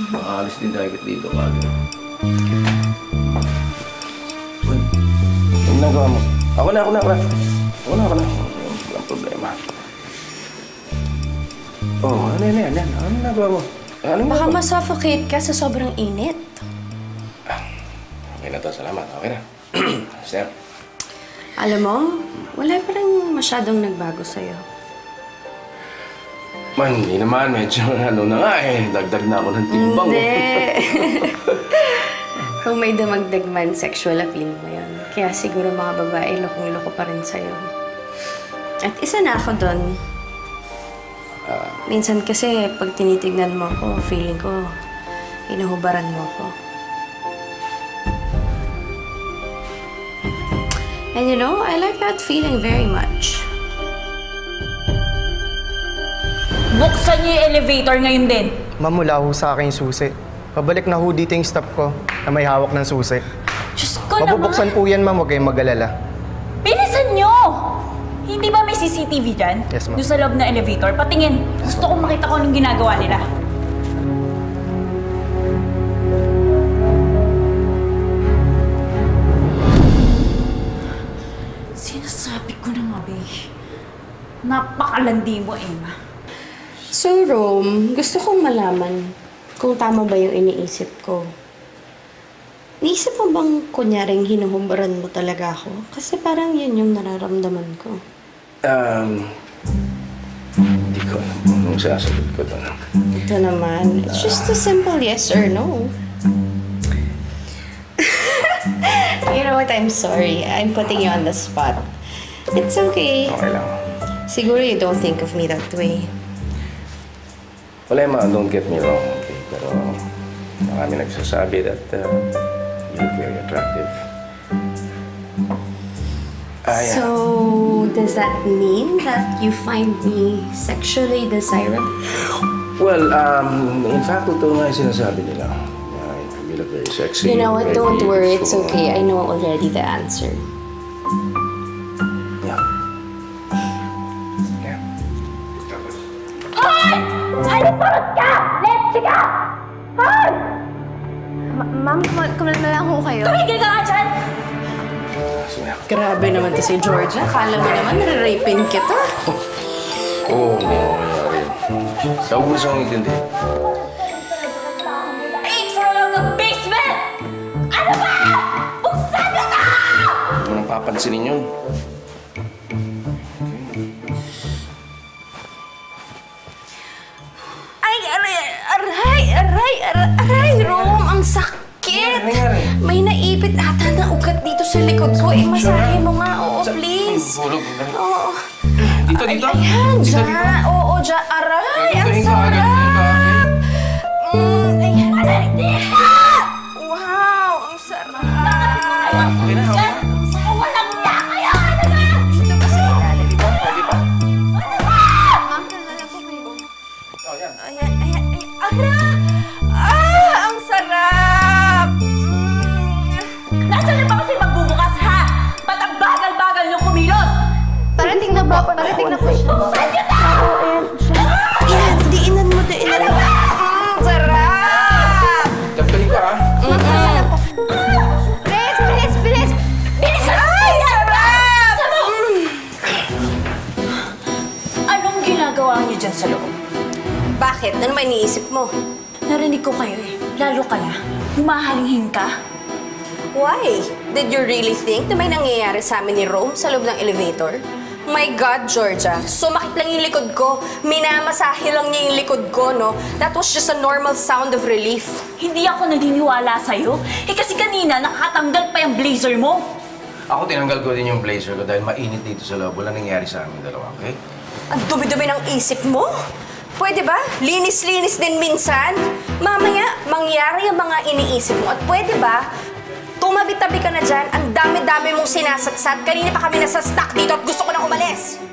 Makaalis din tayo dito kagad. Uy, ano nagawa mo? Ako na. Walang problema. Oh, ano yan? Ano nagawa mo? Baka ma-suffocate ka sa sobrang init. Okay na to, salamat. Okay na. Sir. Alam mo, wala pa rin masyadong nagbago sa'yo. Man, hindi naman. Medyo ano na nga eh. Dagdag na ako ng timbang. Hindi. Kung may damagdag man, sexual appeal mo yan. Kaya siguro mga babae, lokong-loko pa rin sa'yo. At isa na ako doon. Minsan kasi, pag tinitignan mo ako, feeling ko, inuhubaran mo ako. And you know, I like that feeling very much. Buksan niyo yung elevator ngayon din. Ma'am, wala ho sa akin yung susi. Pabalik na ho dito yung staff ko na may hawak ng susi. Diyos ko naman. Mabubuksan po yan, ma'am. Huwag kayong mag-alala. Bilisan niyo! Hindi ba may CCTV dyan? Yes, ma'am. Doon sa loob ng elevator. Patingin. Gusto kong makita ko anong ginagawa nila. Sinasabi ko na nga, babe. Napakalandi mo, Emma. So, Rome, gusto kong malaman kung tama ba yung iniisip ko. Naisip mo bang kunyaring hinuhubaran mo talaga ako? Kasi parang yun yung nararamdaman ko. Hindi ko alam kung anong sasagot ko doon. Ito naman, it's just a simple yes or no. You know what, I'm sorry. I'm putting you on the spot. It's okay. Okay lang. Siguro you don't think of me that way. Wala yung don't get me wrong, okay? Pero marami nagsasabi that you look very attractive. Yeah. So, does that mean that you find me sexually desirable? Well, in fact, totoo nga yung sinasabi nila. You look very sexy. You know what? Don't very worry. It's beautiful. okay. I know already the answer. Yeah. Hoy! Haliparot ka! Let's ka! Hoy! Ma'am, kumalma lang ho kayo. Tumigil ka nga dyan! Grabe naman to si Georgia. Akala mo naman, nare-rapin kita. Oo, hindi ako nangyari. Sa gusto kong intindi. Eight for along the basement! Ano ba? Buksan nyo na! Huwag mo nang papansinin yun. Aray, Rome, ang sakit. May naipit ata na ugat dito sa likod ko. Masahe mo nga, oo, please. Oo. Dito? Ayan, dyan. Oo, dyan. Aray, ang sarap. Ayan, wow, ang sarap. Walang na kayo! Ano ba? Dito ba sa ilalim? Pwede pa? Ma'am, nalala po kayo. Ayan. Ang sarap! Nasaan na ba kasi magbubukas, ha? Ba't ang bagal-bagal nyo kumilos? Parating na po siya. Buksan nyo na! Ayan, diinan mo. Sarap! Tapos ka, ha? Bilis! Bilisan mo! Ay, sarap! Anong ginagawa niyo dyan sa loob? Bakit? Ano ba iniisip mo? Narinig ko kayo eh. Lalo ka na. Humahalinghin ka. Why? Did you really think na may nangyayari sa amin ni Rome sa loob ng elevator? My God, Georgia. Sumakit lang yung likod ko. Minamasahe lang niya yung likod ko, no? That was just a normal sound of relief. Hindi ako naniniwala sa'yo. Eh kasi kanina nakatanggal pa yung blazer mo. Ako tinanggal ko din yung blazer ko dahil mainit dito sa loob. Wala nangyari sa amin dalawa, okay? Ang dumi-dumi ng isip mo. Pwede ba? Linis-linis din minsan. Mamaya, mangyari ang mga iniisip mo. At pwede ba, tumabi-tabi ka na dyan, ang dami-dami mong sinasatsat. Kanina pa kami nasa stock dito at gusto ko na umalis.